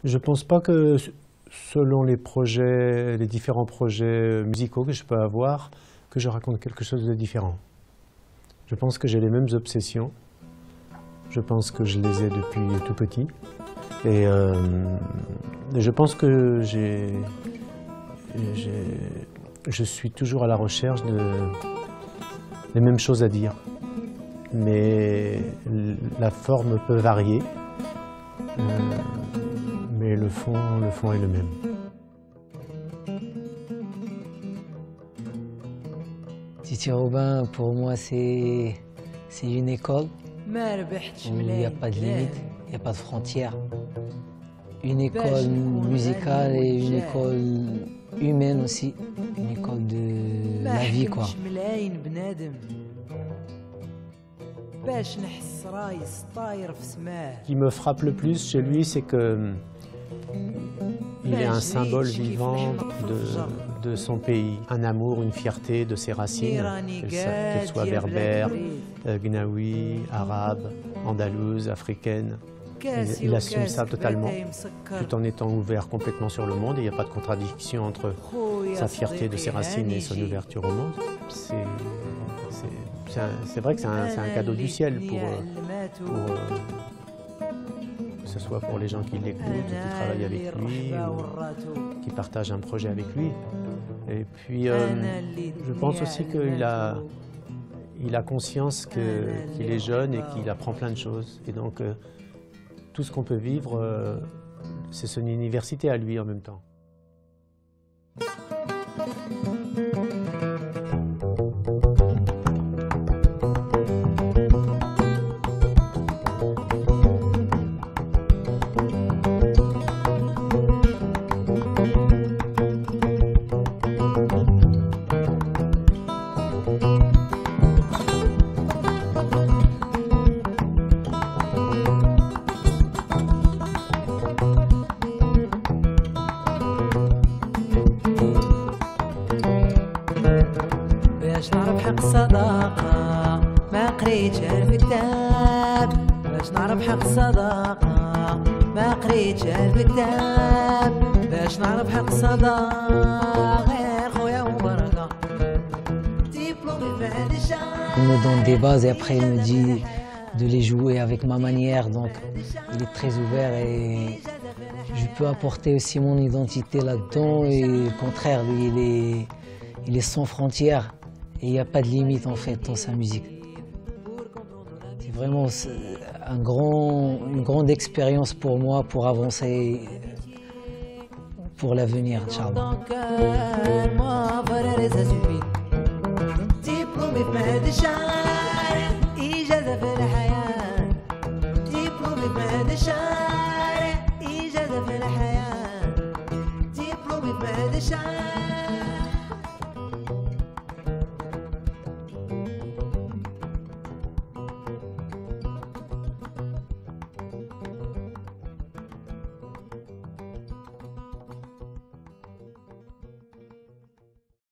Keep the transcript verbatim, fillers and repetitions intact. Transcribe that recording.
Je pense pas que selon les projets, les différents projets musicaux que je peux avoir, que je raconte quelque chose de différent. Je pense que j'ai les mêmes obsessions. Je pense que je les ai depuis tout petit. Et euh, je pense que j'ai, j'ai, je suis toujours à la recherche de les mêmes choses à dire. Mais la forme peut varier. Euh, mais le fond, le fond est le même. Titi Robin, pour moi, c'est une école où il n'y a pas de limite, il n'y a pas de frontières. Une école musicale et une école humaine aussi, une école de la vie, quoi. Ce qui me frappe le plus chez lui, c'est que il est un symbole vivant de, de son pays, un amour, une fierté de ses racines, qu'elles soient berbères, gnawi, arabes, andalouses, africaines. Il, il assume ça totalement, tout en étant ouvert complètement sur le monde. Il n'y a pas de contradiction entre sa fierté de ses racines et son ouverture au monde. C'est vrai que c'est un, un cadeau du ciel pour, pour euh, que ce soit pour les gens qui l'écoutent, qui travaillent avec lui, ou qui partagent un projet avec lui. Et puis, euh, je pense aussi qu'il a, il a conscience que, qu'il est jeune et qu'il apprend plein de choses. Et donc, euh, tout ce qu'on peut vivre, euh, c'est son université à lui en même temps. باش نعرف حق الصداقة ما قريتها في كتاب باش نعرف حق الصداقة ما قريتها في كتاب باش نعرف حق الصداقة غير خويا وبركة دبلومي في هذا الشهر. Il me donne des bases et après il me dit de les jouer avec ma manière, donc il est très ouvert et je peux apporter aussi mon identité là-dedans et au contraire, lui il est, il est sans frontières. Et il n'y a pas de limite en fait dans sa musique. C'est vraiment un grand, une grande expérience pour moi pour avancer pour l'avenir, Inch'Allah. شعر